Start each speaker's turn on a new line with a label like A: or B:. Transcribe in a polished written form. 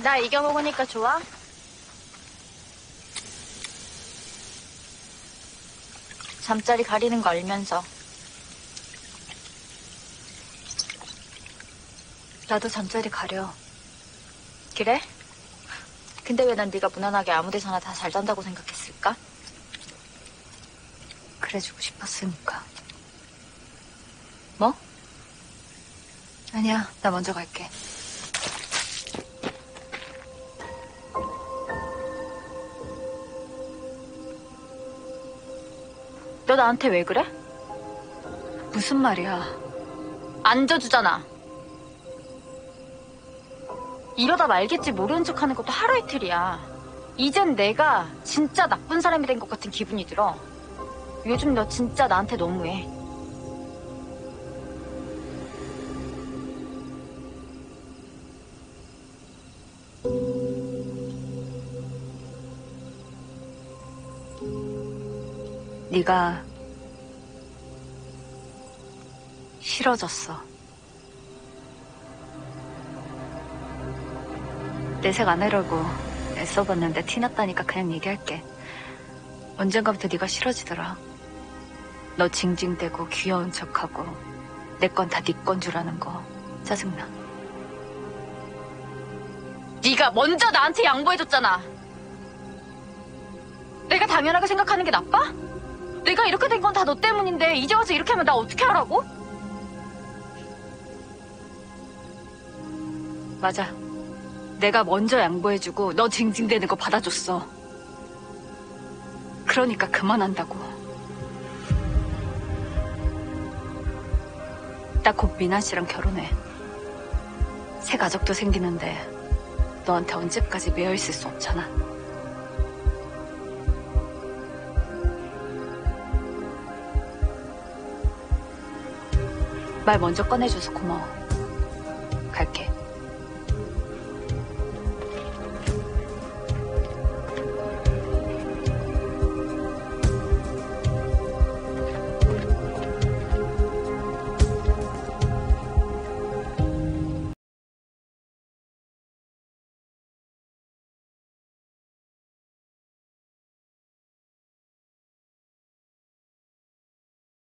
A: 나 이겨먹으니까 좋아? 잠자리 가리는 거 알면서.
B: 나도 잠자리 가려.
A: 그래? 근데 왜 난 네가 무난하게 아무 데서나 다 잘 잔다고 생각했을까?
B: 그래주고 싶었으니까.
A: 뭐?
B: 아니야, 나 먼저 갈게.
A: 너 나한테 왜 그래?
B: 무슨 말이야?
A: 앉아주잖아. 이러다 말겠지 모르는 척하는 것도 하루 이틀이야. 이젠 내가 진짜 나쁜 사람이 된 것 같은 기분이 들어. 요즘 너 진짜 나한테 너무해.
B: 네가 싫어졌어. 내색 안 하려고 애써봤는데 티났다니까 그냥 얘기할게. 언젠가부터 네가 싫어지더라. 너 징징대고 귀여운 척하고 내 건 다 네 건 줄 아는 거 짜증나.
A: 네가 먼저 나한테 양보해줬잖아. 내가 당연하게 생각하는 게 나빠? 내가 이렇게 된 건 다 너 때문인데 이제 와서 이렇게 하면 나 어떻게 하라고?
B: 맞아. 내가 먼저 양보해주고 너 징징대는 거 받아줬어. 그러니까 그만한다고. 나 곧 미나 씨랑 결혼해. 새 가족도 생기는데 너한테 언제까지 매여있을 수 없잖아. 말 먼저 꺼내줘서 고마워. 갈게.